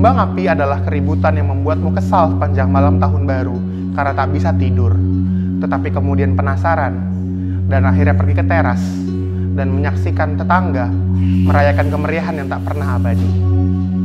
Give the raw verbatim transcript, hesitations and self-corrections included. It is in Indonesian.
Kembang api adalah keributan yang membuatmu kesal sepanjang malam tahun baru karena tak bisa tidur. Tetapi kemudian penasaran, dan akhirnya pergi ke teras dan menyaksikan tetangga merayakan kemeriahan yang tak pernah abadi.